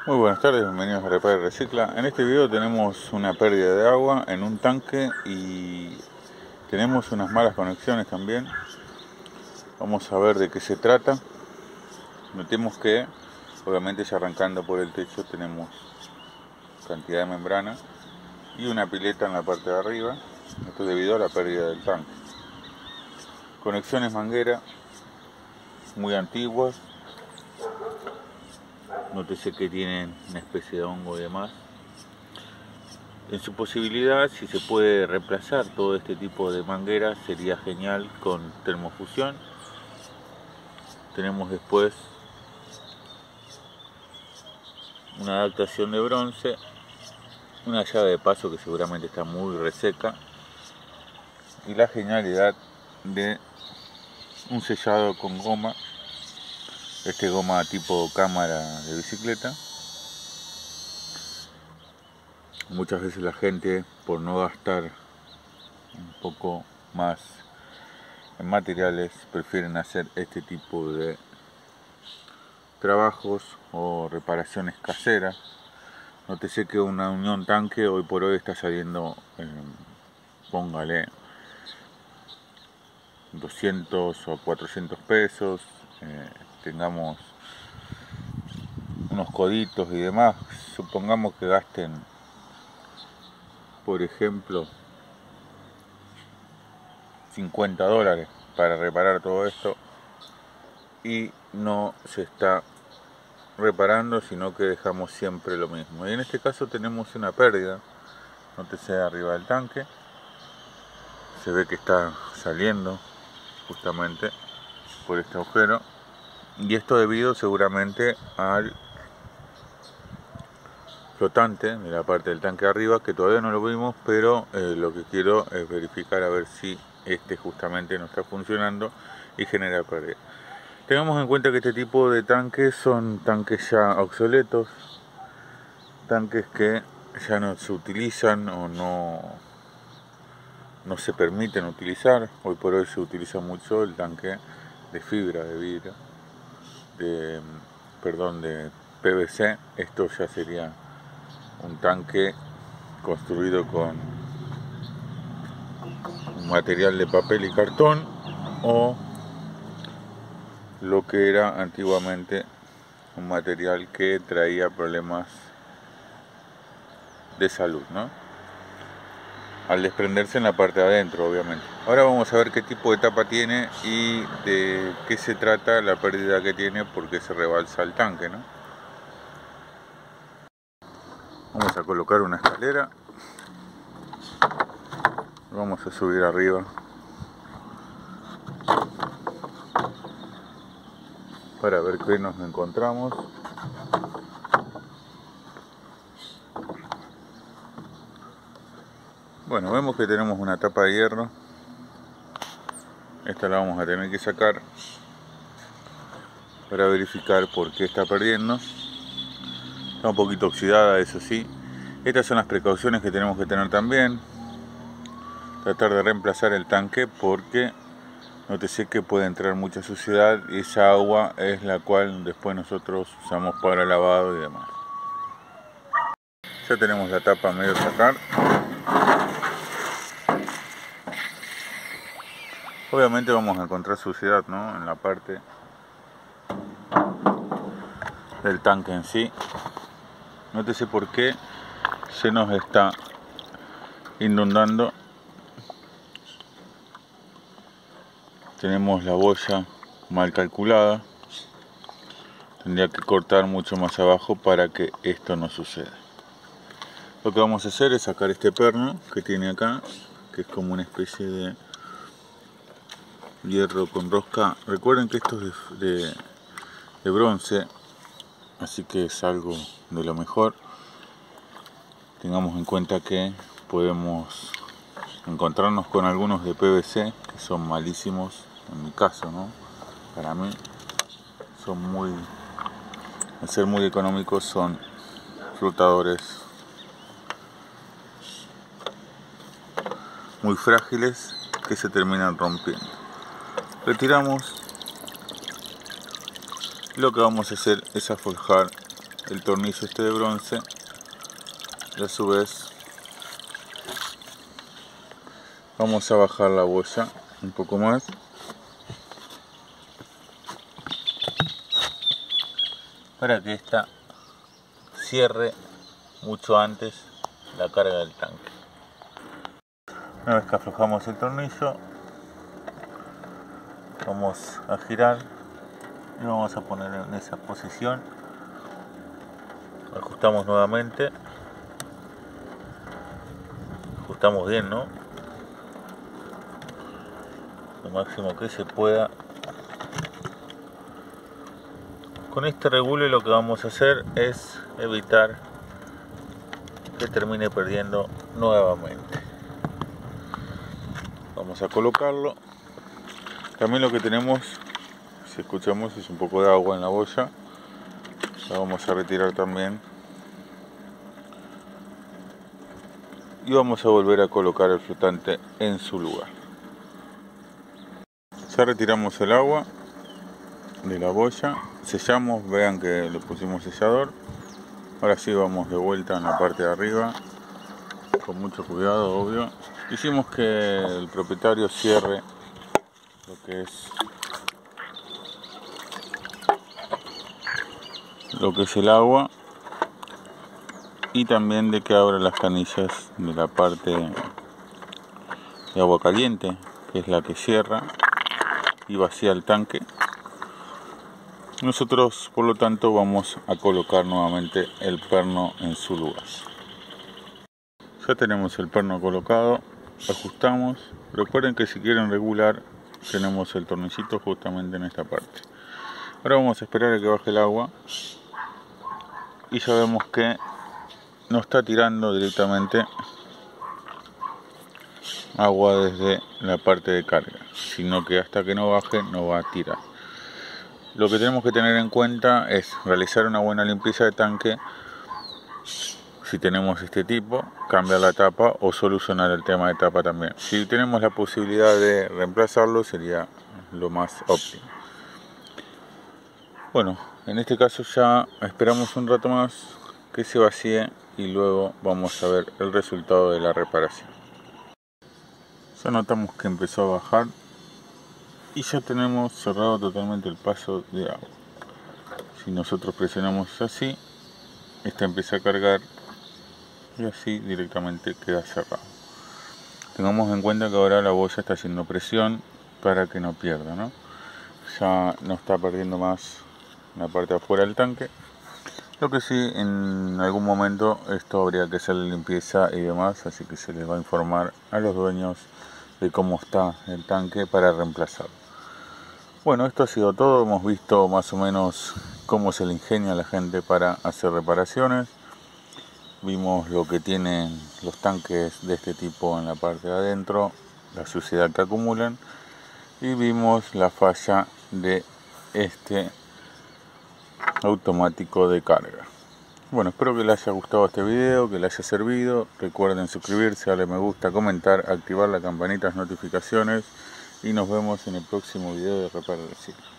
Muy buenas tardes, bienvenidos a Repara y Recicla. En este video tenemos una pérdida de agua en un tanque y tenemos unas malas conexiones también. Vamos a ver de qué se trata. Notemos que, obviamente, ya arrancando por el techo tenemos cantidad de membrana y una pileta en la parte de arriba. Esto es debido a la pérdida del tanque. Conexiones manguera muy antiguas. Nótese que tienen una especie de hongo y demás. En su posibilidad, si se puede reemplazar todo este tipo de mangueras, sería genial con termofusión. Tenemos después una adaptación de bronce, una llave de paso que seguramente está muy reseca y la genialidad de un sellado con goma. Goma tipo cámara de bicicleta. Muchas veces la gente, por no gastar un poco más en materiales, prefieren hacer este tipo de trabajos o reparaciones caseras. Nótese que una unión tanque hoy por hoy está saliendo, póngale 200 o 400 pesos. Tengamos unos coditos y demás, supongamos que gasten, por ejemplo, $50 para reparar todo esto y no se está reparando, sino que dejamos siempre lo mismo. Y en este caso tenemos una pérdida. Nótese arriba del tanque, se ve que está saliendo justamente por este agujero, y esto debido seguramente al flotante de la parte del tanque de arriba, que todavía no lo vimos, pero lo que quiero es verificar a ver si justamente no está funcionando y genera pérdida. Tengamos en cuenta que este tipo de tanques son tanques ya obsoletos, tanques que ya no se utilizan o no se permiten utilizar. Hoy por hoy se utiliza mucho el tanque de fibra de vidrio, de PVC. Esto ya sería un tanque construido con un material de papel y cartón, o lo que era antiguamente un material que traía problemas de salud, ¿no? Al desprenderse en la parte de adentro, obviamente. Ahora vamos a ver qué tipo de tapa tiene y de qué se trata la pérdida que tiene, porque se rebalsa el tanque, ¿no? Vamos a colocar una escalera. Vamos a subir arriba para ver qué nos encontramos. Bueno, vemos que tenemos una tapa de hierro. Esta la vamos a tener que sacar para verificar por qué está perdiendo. Está un poquito oxidada, eso sí. Estas son las precauciones que tenemos que tener también. Tratar de reemplazar el tanque, porque nótese que puede entrar mucha suciedad y esa agua es la cual después nosotros usamos para lavado y demás. Ya tenemos la tapa medio sacar. Obviamente vamos a encontrar suciedad, ¿no?, en la parte del tanque en sí. Nótese por qué se nos está inundando. Tenemos la boya mal calculada. Tendría que cortar mucho más abajo para que esto no suceda. Lo que vamos a hacer es sacar este perno que tiene acá, que es como una especie de hierro con rosca. Recuerden que esto es de bronce, así que es algo de lo mejor. Tengamos en cuenta que podemos encontrarnos con algunos de PVC que son malísimos, en mi caso, ¿no? Para mí son al ser muy económicos, son flotadores muy frágiles que se terminan rompiendo. Retiramos. Lo que vamos a hacer es aflojar el tornillo este de bronce y a su vez vamos a bajar la boya un poco más para que esta cierre mucho antes la carga del tanque. Una vez que aflojamos el tornillo, vamos a girar y vamos a poner en esa posición. Ajustamos nuevamente, ajustamos bien, ¿no? Lo máximo que se pueda. Con este regule lo que vamos a hacer es evitar que termine perdiendo nuevamente. Vamos a colocarlo. También lo que tenemos, si escuchamos, es un poco de agua en la boya. La vamos a retirar también. Y vamos a volver a colocar el flotante en su lugar. Ya retiramos el agua de la boya. Sellamos, vean que le pusimos sellador. Ahora sí vamos de vuelta en la parte de arriba. Con mucho cuidado, obvio. Hicimos que el propietario cierre lo que es el agua y también de que abra las canillas de la parte de agua caliente, que es la que cierra y vacía el tanque. Nosotros, por lo tanto, vamos a colocar nuevamente el perno en su lugar. Ya tenemos el perno colocado, ajustamos. Recuerden que si quieren regular, tenemos el tornillito justamente en esta parte. Ahora vamos a esperar a que baje el agua y ya vemos que no está tirando directamente agua desde la parte de carga, sino que hasta que no baje no va a tirar. Lo que tenemos que tener en cuenta es realizar una buena limpieza de tanque. Si tenemos este tipo, cambiar la tapa o solucionar el tema de tapa también. Si tenemos la posibilidad de reemplazarlo, sería lo más óptimo. Bueno, en este caso ya esperamos un rato más que se vacíe y luego vamos a ver el resultado de la reparación. Ya notamos que empezó a bajar y ya tenemos cerrado totalmente el paso de agua. Si nosotros presionamos así, esta empieza a cargar y así directamente queda cerrado. Tengamos en cuenta que ahora la boya está haciendo presión para que no pierda, ¿no? Ya no está perdiendo más la parte de afuera del tanque. Lo que sí, en algún momento esto habría que hacer limpieza y demás, así que se les va a informar a los dueños de cómo está el tanque para reemplazarlo. Bueno, esto ha sido todo. Hemos visto más o menos cómo se le ingenia a la gente para hacer reparaciones. Vimos lo que tienen los tanques de este tipo en la parte de adentro, la suciedad que acumulan, y vimos la falla de este automático de carga. Bueno, espero que les haya gustado este video, que les haya servido. Recuerden suscribirse, darle me gusta, comentar, activar la campanita de notificaciones y nos vemos en el próximo video de Reparo Recicla.